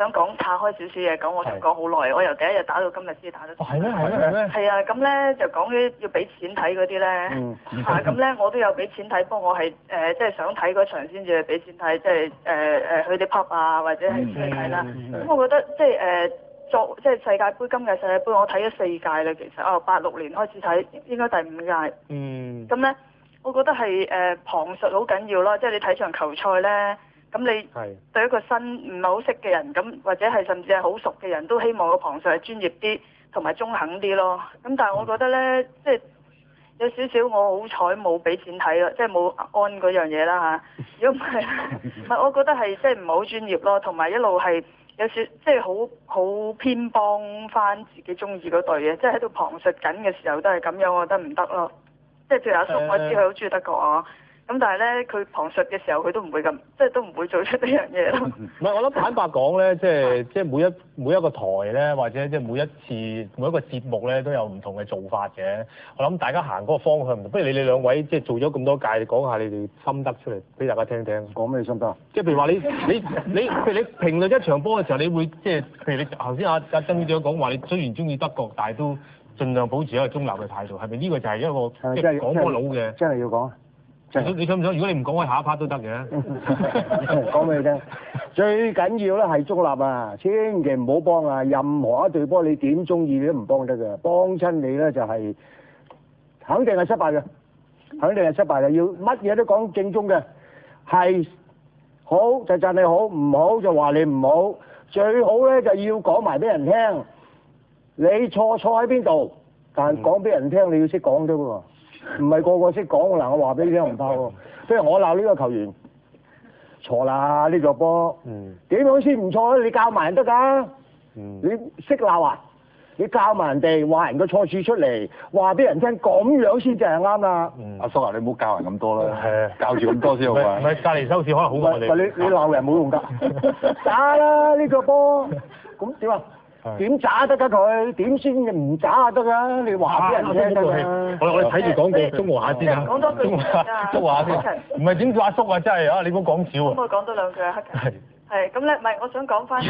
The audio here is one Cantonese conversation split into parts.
想講岔開少少嘢講，我想講好耐，我由第一日打到今日先打得。 係咩？係咩？ 係啊，咁咧就講啲要俾錢睇嗰啲咧，咁咧我都有俾錢睇，不過我係即係想睇嗰場先至俾錢睇，即係去啲 pub 啊或者係去睇啦。咁我覺得即係即係世界盃今屆世界盃我睇咗4屆啦，其實86年開始睇，應該第5屆。咁咧，我覺得係旁述好緊要咯，即係你睇場球賽咧。咁你對一個新唔係好識嘅人，咁或者係甚至係好熟嘅人都希望個旁述係專業啲同埋中肯啲咯。咁但係我覺得咧，即係有少少我好彩冇俾錢睇咯，即係冇安嗰樣嘢啦嚇。如果唔係，我覺得係即係唔係好專業咯，同埋一路係有少即係好偏幫翻自己中意嗰隊嘅，即係喺度旁述緊嘅時候都係咁樣，我覺得唔得咯。即係譬如阿叔，我知佢好中意德國啊。咁但係咧，佢旁述嘅時候，佢都唔會咁，即係都唔會做出呢樣嘢咯。 唔係，我諗坦白講咧，即係每一個台咧，或者即係每一個節目咧，都有唔同嘅做法嘅。我諗大家行嗰個方向唔同，不如你哋兩位即係做咗咁多屆，你講下你哋心得出嚟俾大家聽聽。 講咩心得？ 即係譬如話你譬如你評論一場波嘅時候，你會即係譬如你頭先阿曾院長講話，你雖然中意德國，但係都盡量保持一個中立嘅態度，係咪呢個就係一個即係講波佬嘅？ 真係要講。 你想唔想？如果你唔講，我下一 part 都得嘅。 講俾你聽，最緊要咧係中立啊！千祈唔好幫啊！任何一隊波你點中意你都唔幫得嘅，幫親你咧就係肯定係失敗嘅，肯定係失敗嘅。要乜嘢都講正宗嘅，係好就讚你好，唔好就話你唔好。最好咧就要講埋俾人聽，你錯喺邊度，但係講俾人聽你要識講啫喎。唔係個個識講嗱，我話俾你聽唔怕喎。譬如我鬧呢個球員錯啦，呢個波點樣先唔錯咧？你教埋人得㗎。你識鬧啊？你教埋人哋話人個錯處出嚟，話俾人聽咁樣先至係啱啦。 阿叔啊，你唔好教人咁多啦，教住咁多先好啊。 唔係隔離收視可能好過你。 你鬧人冇用㗎，渣啦呢個波，咁點啊？點渣得㗎佢？點先唔渣得㗎？你話俾人聽得㗎。 我哋睇住講句中和下先啊。 講多句中和下先。唔係點叫阿叔啊？真係啊！你唔好講笑啊。 咁我講多兩句啊，黑人。係咁咧，唔係我想講翻。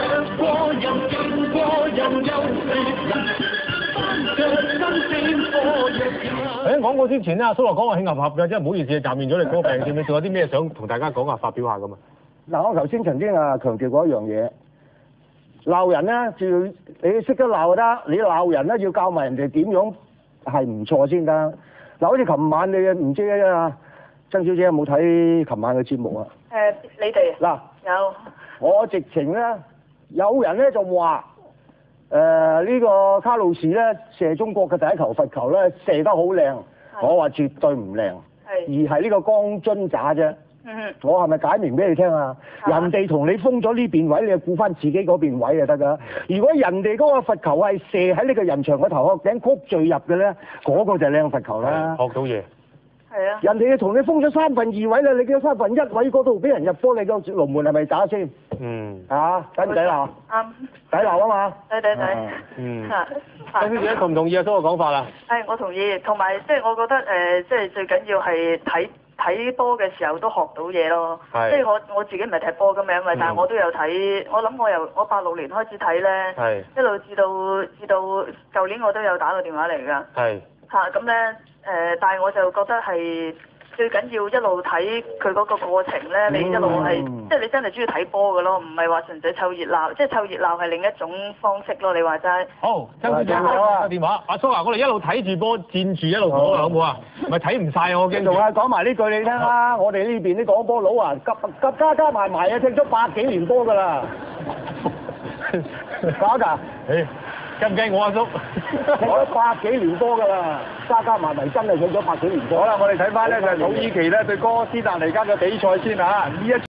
喺廣告之前咧，阿蘇樂講話慶合合嘅，真係唔好意思，暫免咗你嗰個病添。你仲有啲咩想同大家講下、發表下㗎嘛？ 嗱，我頭先曾經強調過一樣嘢。鬧人咧，就要你識得鬧就得。你鬧人咧，要教埋人哋點樣係唔錯先得。嗱，好似琴晚你唔知啊，曾小姐有冇睇琴晚嘅節目啊？ 你哋嗱有。我直情咧，有人咧就話呢個卡路士咧射中國嘅第一球罰球咧射得好靚，我話絕對唔靚，而係呢個江津渣啫。我係咪解明俾你聽啊？人哋同你封咗呢邊位，你就顧翻自己嗰邊位就得㗎。如果人哋嗰個罰球係射喺呢個人牆個頭殼頂曲墜入嘅咧，嗰個就係靚罰球啦。 學到嘢。係啊。 人哋要同你封咗1/3位啦，你嘅1/3位嗰度俾人入波，你個龍門係咪打先？抵唔抵鬧？啱。抵鬧啊嘛。 抵。 曾小姐同唔同意阿蘇嘅講法啊？ 係，我同意。同埋即係我覺得即係最緊要係睇波嘅時候都學到嘢咯，即係我自己唔係踢波咁樣，但係我都有睇。我諗我86年開始睇咧，一路至到舊年我都有打過電話嚟㗎。咁咧但係我就覺得係最緊要一路睇佢嗰個過程咧，你一路係即係你真係中意睇波㗎咯，唔係話純粹湊熱鬧，即係湊熱鬧係另一種方式咯。你話齋。好， 曾小姐有電話。阿蘇啊，我哋一路睇住波，戰住一路講好唔好啊？咪睇唔晒我驚。 仲係講埋呢句你聽啦，我哋呢邊啲講波佬啊，加埋啊，踢咗100幾年波㗎啦。假㗎？ 驚唔驚我阿叔？ 踢咗100幾年波㗎啦，加埋真係踢咗100幾年波。 好啦，我哋睇翻咧就係土耳其咧對哥斯達黎加嘅比賽先嚇。